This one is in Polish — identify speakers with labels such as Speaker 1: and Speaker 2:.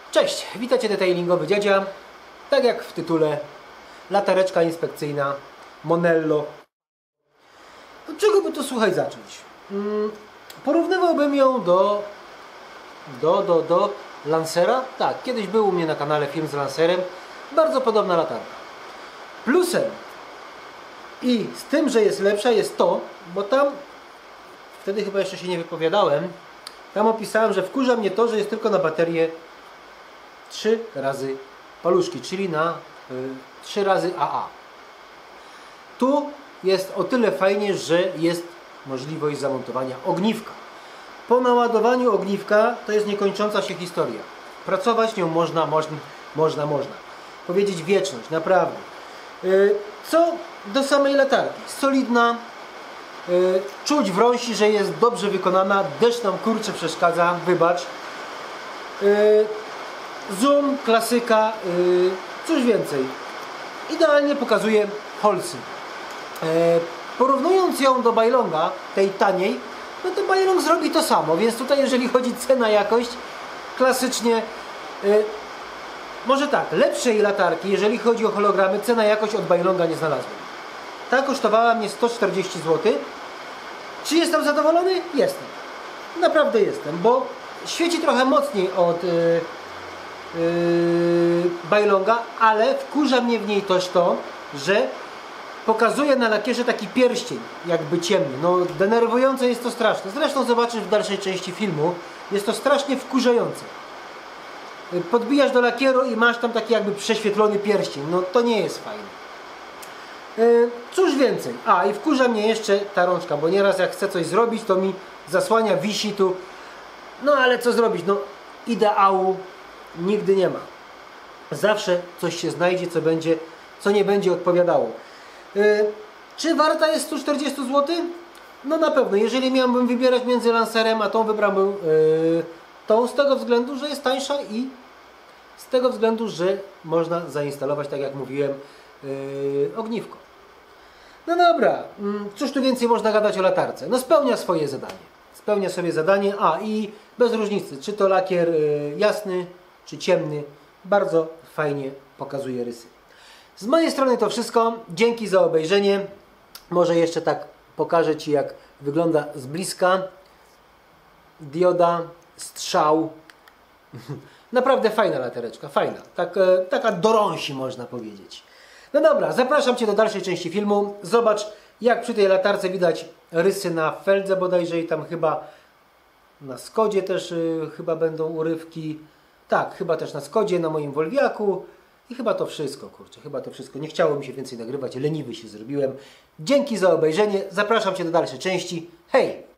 Speaker 1: Cześć, witajcie detailingowy dziadzia. Tak jak w tytule, latareczka inspekcyjna Monello. Od czego by to, słuchaj, zacząć? Porównywałbym ją do Lancera. Tak, kiedyś był u mnie na kanale film z Lancerem. Bardzo podobna latarka. Plusem i z tym, że jest lepsza, jest to, bo tam, wtedy chyba jeszcze się nie wypowiadałem, tam opisałem, że wkurza mnie to, że jest tylko na baterię 3 razy paluszki, czyli na 3 razy AA. Tu jest o tyle fajnie, że jest możliwość zamontowania ogniwka. Po naładowaniu ogniwka to jest niekończąca się historia. Pracować nią można. Powiedzieć wieczność, naprawdę. Co do samej latarki. Solidna. Czuć w rąsi, że jest dobrze wykonana. Deszcz nam kurczę przeszkadza, wybacz. Zoom, klasyka, coś więcej. Idealnie pokazuje holsy. Porównując ją do Bailonga, tej taniej, no to Bailong zrobi to samo, więc tutaj jeżeli chodzi cena-jakość, klasycznie, może tak, lepszej latarki, jeżeli chodzi o hologramy, cena-jakość od Bailonga nie znalazłem. Ta kosztowała mnie 140 zł. Czy jestem zadowolony? Jestem. Naprawdę jestem, bo świeci trochę mocniej od Bailonga, ale wkurza mnie w niej też to, że pokazuje na lakierze taki pierścień, jakby ciemny. No denerwujące jest to straszne. Zresztą zobaczysz w dalszej części filmu. Jest to strasznie wkurzające. Podbijasz do lakieru i masz tam taki jakby prześwietlony pierścień. No to nie jest fajne. Cóż więcej. A i wkurza mnie jeszcze ta rączka, bo nieraz jak chcę coś zrobić, to mi zasłania, wisi tu. No ale co zrobić? No ideału nigdy nie ma. Zawsze coś się znajdzie, co nie będzie odpowiadało. Czy warta jest 140 zł? No na pewno. Jeżeli miałbym wybierać między Lancerem a tą, wybrałbym tą z tego względu, że jest tańsza i z tego względu, że można zainstalować, tak jak mówiłem, ogniwko. No dobra, cóż tu więcej można gadać o latarce? No spełnia swoje zadanie. Spełnia sobie zadanie, a i bez różnicy, czy to lakier jasny, czy ciemny, bardzo fajnie pokazuje rysy. Z mojej strony to wszystko. Dzięki za obejrzenie. Może jeszcze tak pokażę Ci, jak wygląda z bliska. Dioda, strzał. Naprawdę fajna latareczka, fajna. Taka do rąsi, można powiedzieć. No dobra, zapraszam Cię do dalszej części filmu. Zobacz, jak przy tej latarce widać rysy na feldze bodajże i tam chyba na Skodzie też chyba będą urywki. Tak, chyba też na Skodzie, na moim Wolwiaku. I chyba to wszystko, kurczę, chyba to wszystko. Nie chciało mi się więcej nagrywać, leniwy się zrobiłem. Dzięki za obejrzenie, zapraszam Cię do dalszej części. Hej!